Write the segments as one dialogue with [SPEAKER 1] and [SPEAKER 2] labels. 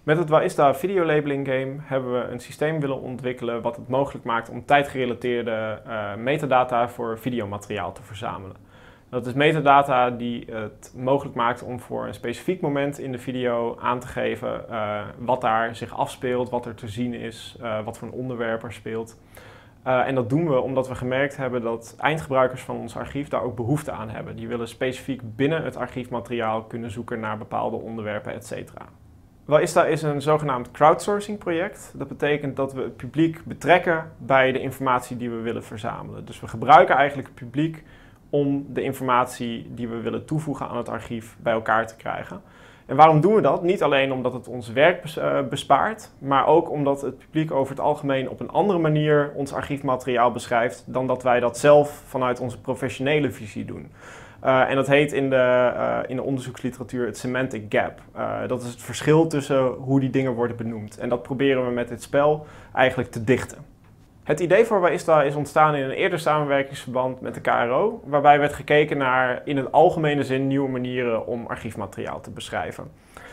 [SPEAKER 1] Met het Waista videolabeling game hebben we een systeem willen ontwikkelen wat het mogelijk maakt om tijdgerelateerde metadata voor videomateriaal te verzamelen. Dat is metadata die het mogelijk maakt om voor een specifiek moment in de video aan te geven wat daar zich afspeelt, wat er te zien is, wat voor een onderwerp er speelt. En dat doen we omdat we gemerkt hebben dat eindgebruikers van ons archief daar ook behoefte aan hebben. Die willen specifiek binnen het archiefmateriaal kunnen zoeken naar bepaalde onderwerpen, etc. Waista is een zogenaamd crowdsourcing project. Dat betekent dat we het publiek betrekken bij de informatie die we willen verzamelen. Dus we gebruiken eigenlijk het publiek om de informatie die we willen toevoegen aan het archief bij elkaar te krijgen. En waarom doen we dat? Niet alleen omdat het ons werk bespaart, maar ook omdat het publiek over het algemeen op een andere manier ons archiefmateriaal beschrijft dan dat wij dat zelf vanuit onze professionele visie doen. En dat heet in de onderzoeksliteratuur het semantic gap. Dat is het verschil tussen hoe die dingen worden benoemd. En dat proberen we met dit spel eigenlijk te dichten. Het idee voor Waista is ontstaan in een eerder samenwerkingsverband met de KRO, waarbij werd gekeken naar in het algemene zin nieuwe manieren om archiefmateriaal te beschrijven.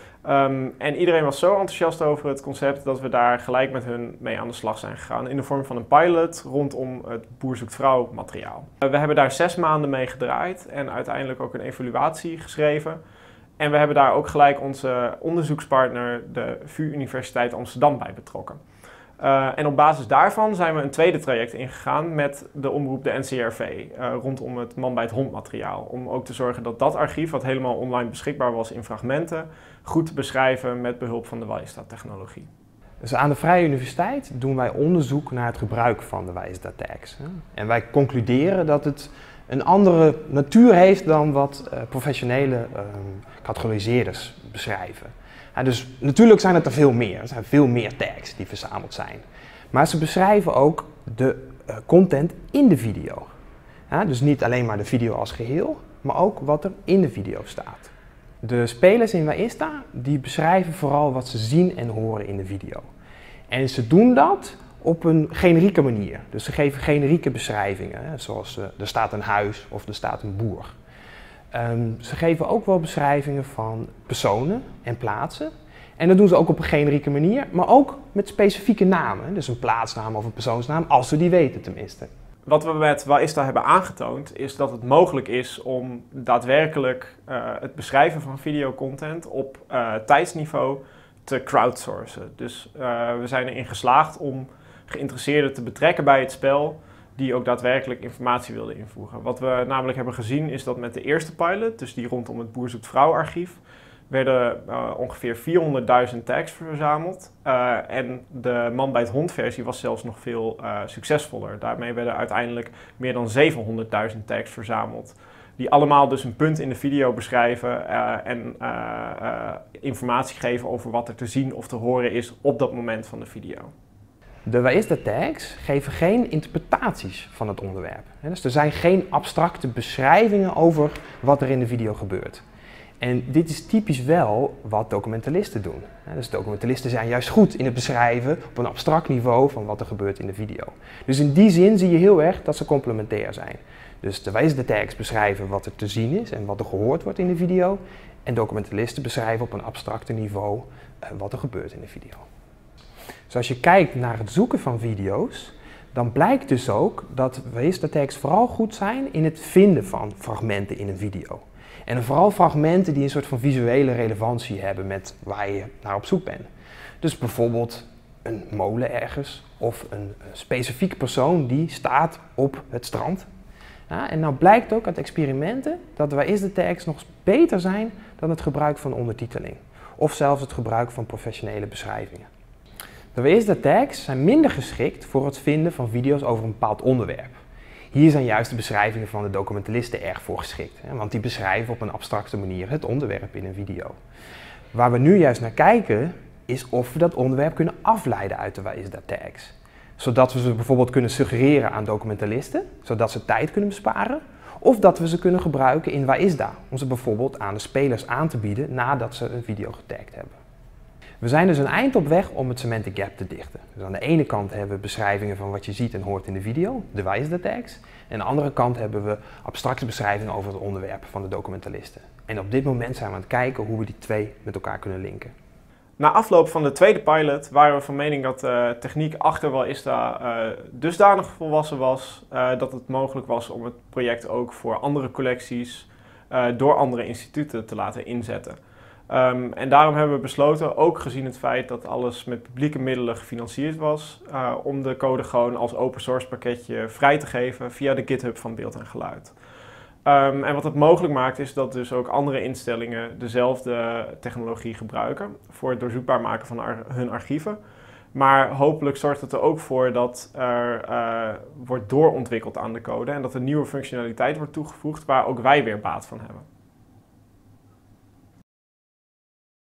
[SPEAKER 1] En iedereen was zo enthousiast over het concept dat we daar gelijk met hun mee aan de slag zijn gegaan in de vorm van een pilot rondom het Boer zoekt vrouw materiaal. We hebben daar 6 maanden mee gedraaid en uiteindelijk ook een evaluatie geschreven. En we hebben daar ook gelijk onze onderzoekspartner, de VU Universiteit Amsterdam, bij betrokken. En op basis daarvan zijn we een tweede traject ingegaan met de omroep de NCRV rondom het Man bij het Hond materiaal. Om ook te zorgen dat dat archief, wat helemaal online beschikbaar was in fragmenten, goed te beschrijven met behulp van de Waista-technologie.
[SPEAKER 2] Dus aan de Vrije Universiteit doen wij onderzoek naar het gebruik van de Waista tags. En wij concluderen dat het een andere natuur heeft dan wat professionele categoriseerders beschrijven. Ja, dus natuurlijk zijn het er veel meer. Er zijn veel meer tags die verzameld zijn. Maar ze beschrijven ook de content in de video. Ja, dus niet alleen maar de video als geheel, maar ook wat er in de video staat. De spelers in Waista die beschrijven vooral wat ze zien en horen in de video. En ze doen dat op een generieke manier. Dus ze geven generieke beschrijvingen, zoals er staat een huis of er staat een boer. Ze geven ook wel beschrijvingen van personen en plaatsen. En dat doen ze ook op een generieke manier, maar ook met specifieke namen. Dus een plaatsnaam of een persoonsnaam, als ze die weten tenminste.
[SPEAKER 1] Wat we met Waista hebben aangetoond is dat het mogelijk is om daadwerkelijk het beschrijven van videocontent op tijdsniveau te crowdsourcen. Dus we zijn erin geslaagd om geïnteresseerden te betrekken bij het spel die ook daadwerkelijk informatie wilden invoegen. Wat we namelijk hebben gezien is dat met de eerste pilot, dus die rondom het Boer zoekt vrouw archief, werden ongeveer 400.000 tags verzameld. En de Man bij het Hond versie was zelfs nog veel succesvoller. Daarmee werden uiteindelijk meer dan 700.000 tags verzameld. Die allemaal dus een punt in de video beschrijven en informatie geven over wat er te zien of te horen is op dat moment van de video.
[SPEAKER 2] De Waista tags geven geen interpretaties van het onderwerp. Dus er zijn geen abstracte beschrijvingen over wat er in de video gebeurt. En dit is typisch wel wat documentalisten doen. Dus documentalisten zijn juist goed in het beschrijven op een abstract niveau van wat er gebeurt in de video. Dus in die zin zie je heel erg dat ze complementair zijn. Dus de Waista tags beschrijven wat er te zien is en wat er gehoord wordt in de video. En documentalisten beschrijven op een abstracte niveau wat er gebeurt in de video. Dus als je kijkt naar het zoeken van video's, dan blijkt dus ook dat Waista tags vooral goed zijn in het vinden van fragmenten in een video. En vooral fragmenten die een soort van visuele relevantie hebben met waar je naar op zoek bent. Dus bijvoorbeeld een molen ergens of een specifieke persoon die staat op het strand. Ja, en nou blijkt ook uit experimenten dat Waista tags nog beter zijn dan het gebruik van ondertiteling. Of zelfs het gebruik van professionele beschrijvingen. De Waista tags zijn minder geschikt voor het vinden van video's over een bepaald onderwerp. Hier zijn juist de beschrijvingen van de documentalisten erg voor geschikt, want die beschrijven op een abstracte manier het onderwerp in een video. Waar we nu juist naar kijken is of we dat onderwerp kunnen afleiden uit de Waista tags. Zodat we ze bijvoorbeeld kunnen suggereren aan documentalisten, zodat ze tijd kunnen besparen. Of dat we ze kunnen gebruiken in Waista, om ze bijvoorbeeld aan de spelers aan te bieden nadat ze een video getagd hebben. We zijn dus een eind op weg om het semantic gap te dichten. Dus aan de ene kant hebben we beschrijvingen van wat je ziet en hoort in de video, de Waista tags. En aan de andere kant hebben we abstracte beschrijvingen over het onderwerp van de documentalisten. En op dit moment zijn we aan het kijken hoe we die twee met elkaar kunnen linken.
[SPEAKER 1] Na afloop van de tweede pilot waren we van mening dat de techniek achter Wallista dusdanig volwassen was dat het mogelijk was om het project ook voor andere collecties door andere instituten te laten inzetten. En daarom hebben we besloten, ook gezien het feit dat alles met publieke middelen gefinancierd was, om de code gewoon als open source pakketje vrij te geven via de GitHub van Beeld en Geluid. En wat het mogelijk maakt is dat dus ook andere instellingen dezelfde technologie gebruiken voor het doorzoekbaar maken van hun archieven. Maar hopelijk zorgt het er ook voor dat er wordt doorontwikkeld aan de code en dat er nieuwe functionaliteit wordt toegevoegd waar ook wij weer baat van hebben.